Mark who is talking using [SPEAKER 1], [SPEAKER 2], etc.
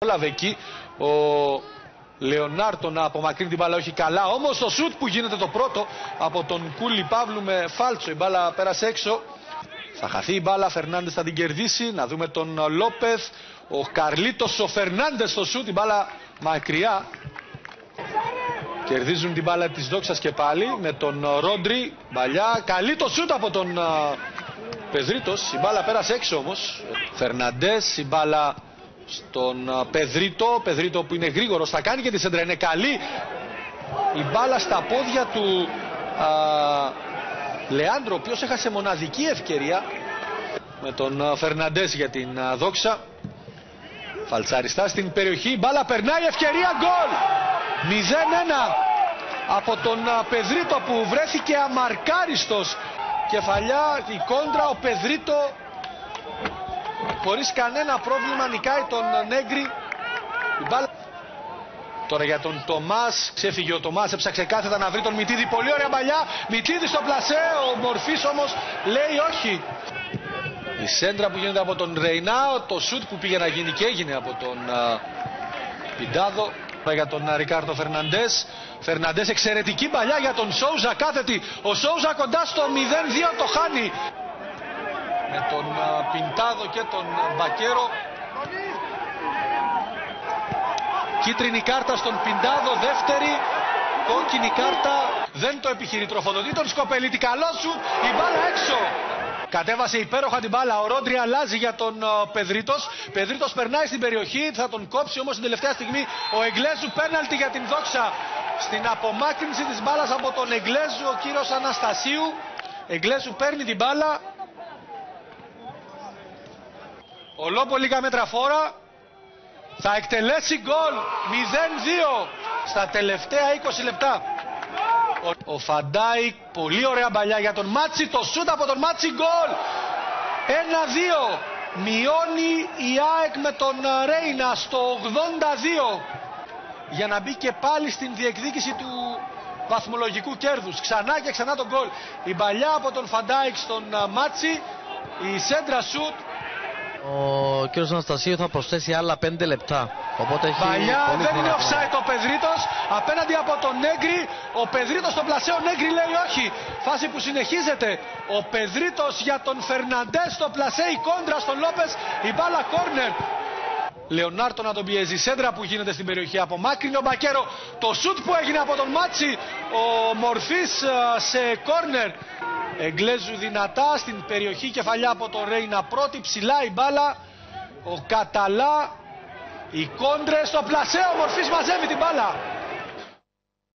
[SPEAKER 1] πρόλαβε εκεί ο Λεωνάρτο να απομακρύνει την μπάλα, όχι καλά. Όμως το σουτ που γίνεται το πρώτο από τον Κούλι Παύλου με φάλτσο, η μπάλα πέρασε έξω. Θα χαθεί η μπάλα, Φερνάντες θα την κερδίσει. Να δούμε τον Λόπεθ, ο Καρλίτος, ο Φερνάντες στο σουτ, η μπάλα μακριά. Κερδίζουν την μπάλα της Δόξας και πάλι με τον Ρόντρι. Μπαλιά, καλή το σουτ από τον Πεδρίτος. Η μπάλα πέρασε έξω όμως. Φερναντές, η μπάλα στον Πεδρίτο. Πεδρίτο που είναι γρήγορος, θα κάνει και τη σέντρα. Είναι καλή η μπάλα στα πόδια του Λεάντρο, ο οποίος έχασε μοναδική ευκαιρία με τον Φερναντές για την Δόξα. Φαλτσαριστά στην περιοχή, η μπάλα περνάει, ευκαιρία, γκολ! 0-1 από τον Πεδρίτο που βρέθηκε αμαρκάριστος. Κεφαλιά, η κόντρα, ο Πεδρίτο χωρίς κανένα πρόβλημα νικάει τον Νέγκρι. Η μπάλα... Τώρα για τον Τομάς, ξέφυγε ο Τομάς, έψαξε κάθετα να βρει τον Μητίδη, πολύ ωραία παλιά, Μητίδη στο πλασέ, ο Μορφής όμως λέει όχι. Η σέντρα που γίνεται από τον Ρεϊνά, το σουτ που πήγε να γίνει και έγινε από τον Πιντάδο. Για τον Ρικάρτο Φερναντές. Φερναντές, εξαιρετική παλιά για τον Σόουζα, κάθετη. Ο Σόουζα κοντά στο 0-2, το χάνει. Με τον Πιντάδο και τον Μπακέρο. Κίτρινη κάρτα στον Πιντάδο, δεύτερη. Κόκκινη κάρτα, δεν το επιχειρεί, τροφοδοτεί τον Σκοπελίτη. Καλό σου, η μπάλα έξω. Κατέβασε υπέροχα την μπάλα, ο Ρόντρι αλλάζει για τον Πεδρίτος. Πεδρίτος περνάει στην περιοχή, θα τον κόψει όμως την τελευταία στιγμή ο Εγγλέζου. Πέναλτι για την Δόξα. Στην απομάκρυνση της μπάλας από τον Εγγλέζου ο κύριος Αναστασίου. Εγγλέζου παίρνει την μπάλα. Ο Λόπο λίγα μέτρα φόρα. Θα εκτελέσει γκολ. 0-2 στα τελευταία 20 λεπτά. Ο Φαντάικ, πολύ ωραία μπαλιά για τον Μάτσι, το σούτ από τον Μάτσι, γκολ! 1-2, μειώνει η ΑΕΚ με τον Ρέινα στο 82 για να μπει και πάλι στην διεκδίκηση του βαθμολογικού κέρδους. Ξανά και ξανά τον γκολ. Η μπαλιά από τον Φαντάικ στον Μάτσι, η σέντρα σούτ.
[SPEAKER 2] Ο κύριος Αναστασίου θα προσθέσει άλλα 5 λεπτά. Οπότε έχει
[SPEAKER 1] παλιά, δεν είναι offside ο Πεδρίτος απέναντι από τον Νέγκρι. Ο Πεδρίτος στο πλασέ, ο Νέγκρι λέει όχι. Φάση που συνεχίζεται. Ο Πεδρίτος για τον Φερναντές στο πλασέ, η κόντρα στον Λόπες, η μπάλα κόρνερ. Λεωνάρτο να τον πιέζει, σέντρα που γίνεται στην περιοχή, απομάκρυνε ο Μπακέρο. Το σουτ που έγινε από τον Μάτσι, ο Μορφής σε κόρνερ. Εγγλέζου δυνατά στην περιοχή, κεφαλιά από τον Ρέινα, πρώτη ψηλά η μπάλα. Ο Καταλά, οι κόντρες στο πλασέ, ο Μορφής μαζεύει την μπάλα.